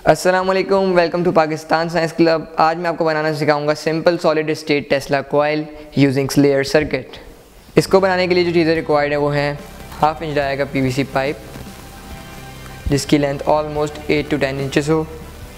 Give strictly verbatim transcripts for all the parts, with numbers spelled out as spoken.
अस्सलामुअलैकुम, welcome to Pakistan science club. आज मैं आपको बनाना सिखाऊंगा simple solid state Tesla coil using slayer circuit. इसको बनाने के लिए जो चीज़ें रिक्वायर्ड है वो हैं हाफ इंच डाया का पीवीसी पाइप जिसकी length almost eight to ten inches हो,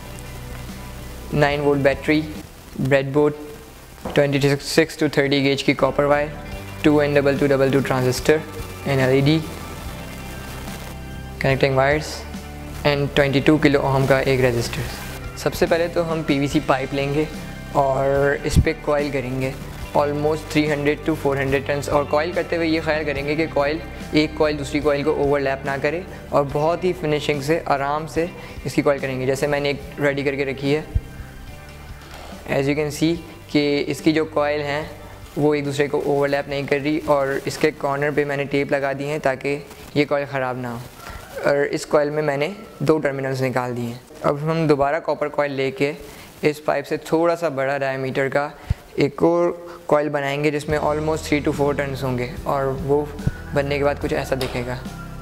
nine volt battery, breadboard, twenty six to thirty gauge की copper wire, two N double two double two transistor and L E D connecting wires and twenty two kilo ohm का एक resistor. सबसे पहले तो हम PVC pipe लेंगे और इस पर कॉइल करेंगे almost three hundred to four hundred turns. और कॉइल करते हुए ये ख्याल करेंगे कि कॉइल एक कॉइल दूसरी कॉइल को ओवरलैप ना करे और बहुत ही फिनिशिंग से आराम से इसकी कॉइल करेंगे। जैसे मैंने एक रेडी करके रखी है, एज यू कैन सी कि इसकी जो कॉइल हैं वो एक दूसरे को ओवरलैप नहीं कर रही और इसके कॉर्नर पे मैंने टेप लगा दी है ताकि ये कॉइल ख़राब ना हो। और इस कॉइल में मैंने दो टर्मिनल्स निकाल दिए हैं। अब हम दोबारा कॉपर कॉइल लेके इस पाइप से थोड़ा सा बड़ा डायमीटर का एक और कॉइल बनाएंगे जिसमें almost three to four turns होंगे और वो बनने के बाद कुछ ऐसा दिखेगा।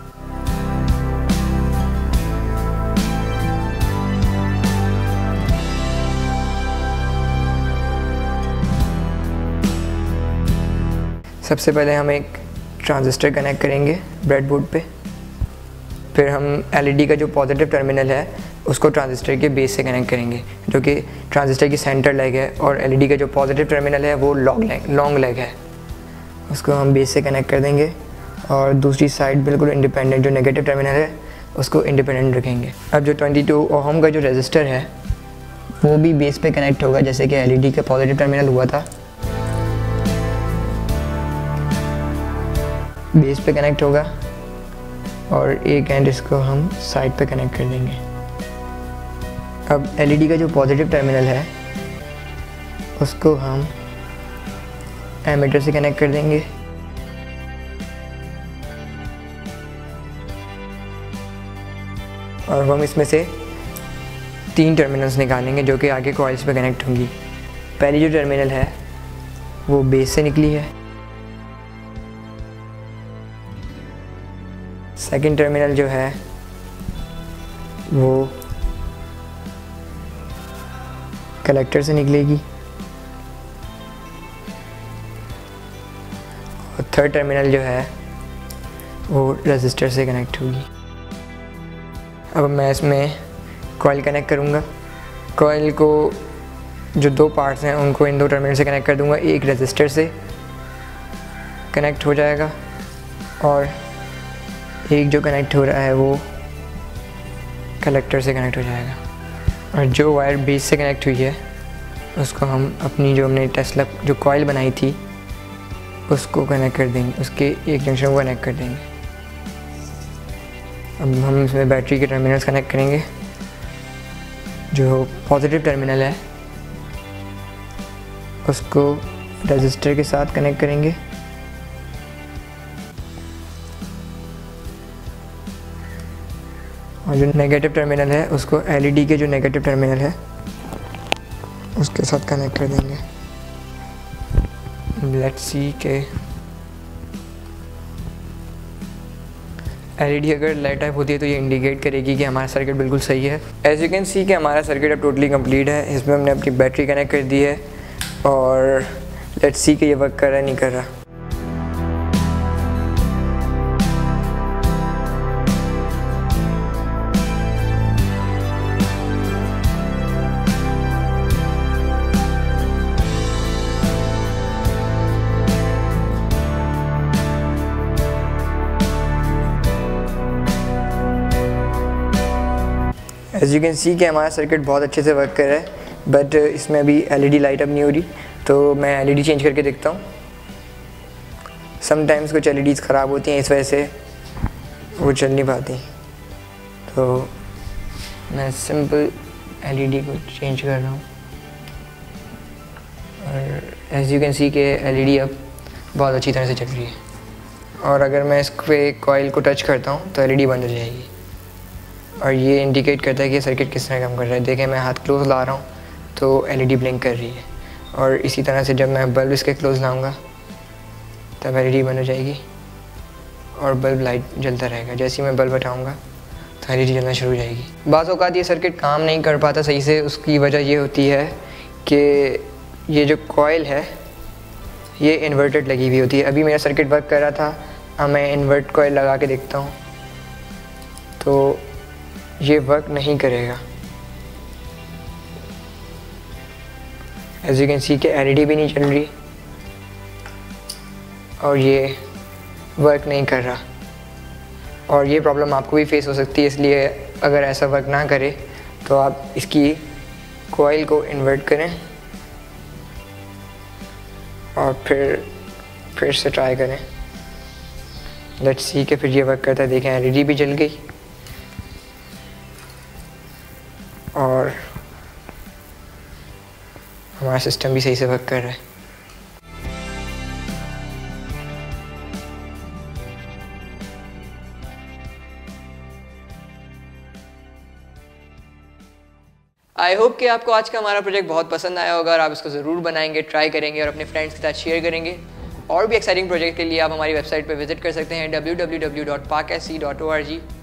सबसे पहले हम एक ट्रांजिस्टर कनेक्ट करेंगे ब्रेडबोर्ड पे, फिर हम एलईडी का जो पॉजिटिव टर्मिनल है उसको ट्रांजिस्टर के बेस से कनेक्ट करेंगे जो कि ट्रांजिस्टर की सेंटर लेग है, और एलईडी का जो पॉजिटिव टर्मिनल है वो लॉन्ग लेग लॉन्ग लेग है, उसको हम बेस से कनेक्ट कर देंगे। और दूसरी साइड बिल्कुल इंडिपेंडेंट जो नेगेटिव टर्मिनल है उसको इंडिपेंडेंट रखेंगे। अब जो ट्वेंटी टू ओम का जो रेजिस्टर है वो भी बेस पे कनेक्ट होगा जैसे कि एलईडी का पॉजिटिव टर्मिनल हुआ था, बेस पे कनेक्ट होगा और एक एंड इसको हम साइड पे कनेक्ट कर देंगे। अब एलईडी का जो पॉजिटिव टर्मिनल है उसको हम एमीटर से कनेक्ट कर देंगे और हम इसमें से तीन टर्मिनल्स निकालेंगे जो कि आगे कॉइल्स पे कनेक्ट होंगी। पहली जो टर्मिनल है वो बेस से निकली है, सेकंड टर्मिनल जो है वो कलेक्टर से निकलेगी और थर्ड टर्मिनल जो है वो रेजिस्टर से कनेक्ट होगी। अब मैं इसमें कॉइल कनेक्ट करूँगा। कॉइल को जो दो पार्ट्स हैं उनको इन दो टर्मिनल से कनेक्ट कर दूँगा, एक रेजिस्टर से कनेक्ट हो जाएगा और एक जो कनेक्ट हो रहा है वो कलेक्टर से कनेक्ट हो जाएगा। और जो वायर बेस से कनेक्ट हुई है उसको हम अपनी जो हमने टेस्ला जो कॉइल बनाई थी उसको कनेक्ट कर देंगे, उसके एक जंक्शन को कनेक्ट कर देंगे। अब हम इसमें बैटरी के टर्मिनल्स कनेक्ट करेंगे। जो पॉजिटिव टर्मिनल है उसको रेजिस्टर के साथ कनेक्ट करेंगे और जो नेगेटिव टर्मिनल है उसको एलईडी के जो नेगेटिव टर्मिनल है उसके साथ कनेक्ट कर देंगे। लेट्स सी के एलईडी अगर लाइट टाइप होती है तो ये इंडिकेट करेगी कि हमारा सर्किट बिल्कुल सही है। एज यू कैन सी कि हमारा सर्किट अब टोटली कंप्लीट है। इसमें हमने अपनी बैटरी कनेक्ट कर दी है और लेट्स सी कि ये वर्क कर रहा है नहीं कर रहा। एज यू कैन सी कि हमारा सर्किट बहुत अच्छे से वर्क कर रहा है, बट इसमें अभी एलईडी लाइट अप नहीं हो रही, तो मैं एलईडी चेंज करके देखता हूँ। समटाइम्स कुछ एलईडीज़ ख़राब होती हैं, इस वजह से वो चल नहीं पाती, तो मैं सिंपल एलईडी को चेंज कर रहा हूँ। और एज यू कैन सी कि एलईडी अब बहुत अच्छी तरह से चल रही है। और अगर मैं इस पे कॉइल को टच करता हूँ तो एलईडी बंद हो जाएगी और ये इंडिकेट करता है कि सर्किट किस तरह काम कर रहा है। देखें मैं हाथ क्लोज ला रहा हूँ तो एलईडी ब्लिंक कर रही है, और इसी तरह से जब मैं बल्ब इसके क्लोज लाऊंगा तब एलईडी बंद हो जाएगी और बल्ब लाइट जलता रहेगा। जैसे ही मैं बल्ब हटाऊँगा तो एलईडी जलना शुरू हो जाएगी। बाज़ औक़ात ये सर्किट काम नहीं कर पाता सही से, उसकी वजह ये होती है कि ये जो कॉइल है ये इन्वर्टेड लगी हुई होती है। अभी मेरा सर्किट वर्क कर रहा था, अब मैं इन्वर्ट कॉइल लगा के देखता हूँ तो ये वर्क नहीं करेगा। एज यू कैन सी कि एलईडी भी नहीं चल रही और ये वर्क नहीं कर रहा। और ये प्रॉब्लम आपको भी फेस हो सकती है, इसलिए अगर ऐसा वर्क ना करे तो आप इसकी कॉइल को इन्वर्ट करें और फिर फिर से ट्राई करें। लेट्स सी कि फिर ये वर्क करता है। देखें एलईडी भी जल गई और हमारा सिस्टम भी सही से वर्क कर रहा है। आई होप कि आपको आज का हमारा प्रोजेक्ट बहुत पसंद आया होगा और आप इसको ज़रूर बनाएंगे, ट्राई करेंगे और अपने फ्रेंड्स के साथ शेयर करेंगे। और भी एक्साइटिंग प्रोजेक्ट के लिए आप हमारी वेबसाइट पर विजिट कर सकते हैं W W W dot Pak S C dot O R जी।